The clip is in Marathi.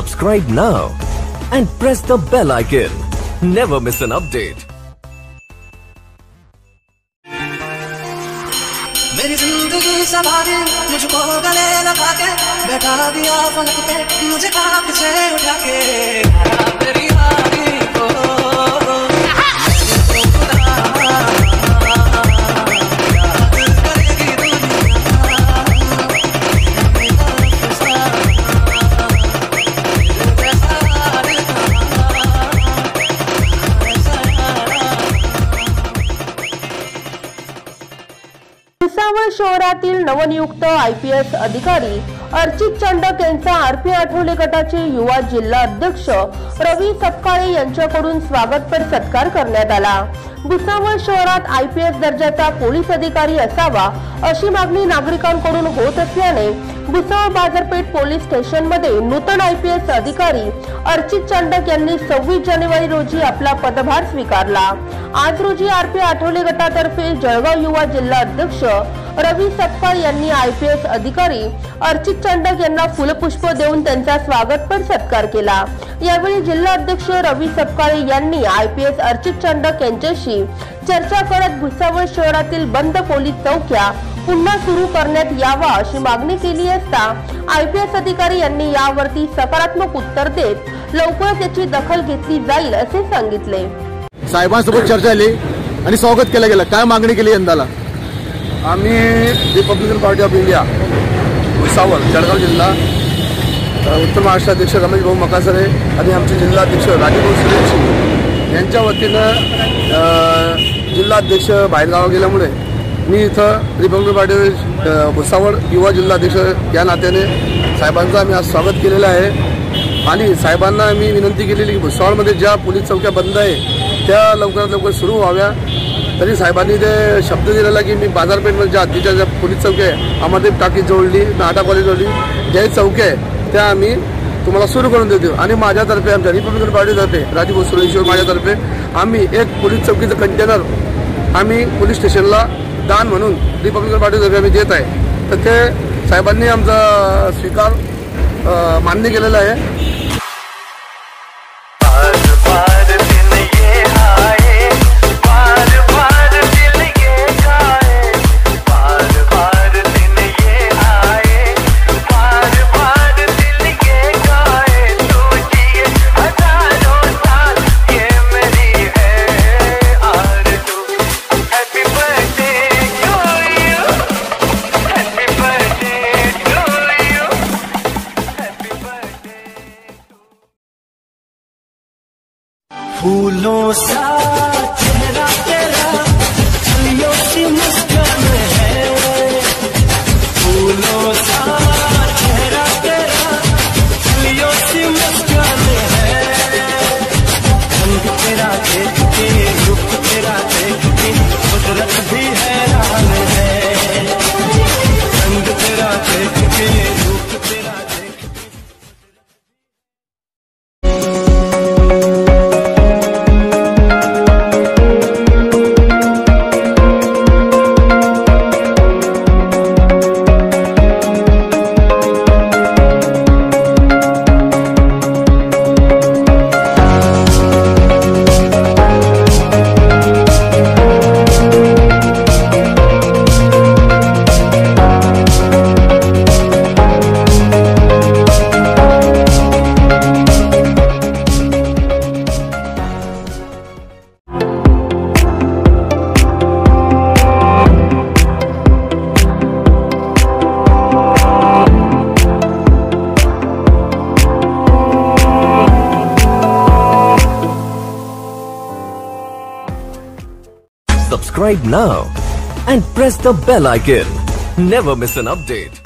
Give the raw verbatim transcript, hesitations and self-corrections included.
Subscribe now and press the bell icon. Never miss an update. मेरी जिंदगी सवारी मुझको गले लगा के बैठा दिया फलक पे मुझे खाक से उठा के तेरी हारी को भुसावळ शहरातील नवनियुक्त आय पी एस अधिकारी अर्चित चंडक यांचा आर पी आठवले गटाचे युवा जिल्हा अध्यक्ष रवी सपकाळे यांच्याकडून स्वागतपर सत्कार करण्यात आला। भुसावळ शहरात आय पी एस दर्जाचा पोलीस अधिकारी असावा अशी मागणी नागरिकांकडून होत असल्याने भुसावळ बाजारपेठ पोलीस स्टेशन मध्ये नूतन आय पी एस अधिकारी अर्चित चंडक यांनी सव्वीस जानेवारी रोजी आपला पदभार स्वीकारला। आज रोजी आर पी आठवले गटातर्फे जळगाव युवा जिल्हा अध्यक्ष रवी सपकाळे यांनी आय पी एस अधिकारी अर्चित चंडक यांना फुलपुष्प देऊन त्यांचा स्वागतपर सत्कार केला। यावेळी जिल्हा अध्यक्ष रवी सपकाळे यांनी I P S Archit Chandak यांच्याशी चर्चा करत भुसावळ शहरातील बंद पोलीस चौक्या पुन्हा सुरू करण्यात यावा अशी मागणी केली असता आय पी एस अधिकारी यांनी यावरती सकारात्मक उत्तर देत लवकरच याची दखल घेतली जाईल असे सांगितले। साहेबांसोबत चर्चा झाली आणि स्वागत केलं गेलं। काय मागणी केली यंदाला? आम्ही Republican Party of India Bhusawal Jalgaon जिल्हा उत्तर महाराष्ट्र अध्यक्ष रमेश भाऊ मकासरे आणि आमचे जिल्हा अध्यक्ष राजीभाऊ सुरेश यांच्या वतीनं जिल्हा अध्यक्ष बाहेरगाव गेल्यामुळे मी इथं रिपब्लिकन पार्टी भुसावळ युवा जिल्हा अध्यक्ष या नात्याने साहेबांचं आम्ही आज स्वागत केलेलं आहे आणि साहेबांना आम्ही विनंती केलेली की भुसावळमध्ये ज्या पोलीस चौक्या बंद आहे त्या लवकरात लवकर सुरू व्हाव्या। तरी साहेबांनी ते शब्द दिलेला की मी बाजारपेठमध्ये ज्या हद्दीच्या ज्या पोलीस चौक्या आहे अमरदीप टाकी जोडली नाटा कॉलेज जोडली ज्या चौक्या आहे त्या आम्ही तुम्हाला सुरू करून देतो आणि माझ्यातर्फे आमच्या रिपब्लिकन पार्टीतर्फे राजीभाऊ सुरेश्वर माझ्यातर्फे आम्ही एक पोलीस चौकीचं कंटेनर आम्ही पोलीस स्टेशनला दान म्हणून रिपब्लिकन पार्टीतर्फे आम्ही देत आहे। तर ते साहेबांनी आमचा स्वीकार मान्य केलेला आहे। फूलों सा चेहरा तेरा चलियों की मुस्कान है, फूलों सा चेहरा तेरा चलियों की मुस्कान है। रंग तेरा देख के रूप तेरा देख के कुदरत भी हैरान है, रंग तेरा देख के रूप तेरा देख के। Subscribe now and press the bell icon. Never miss an update.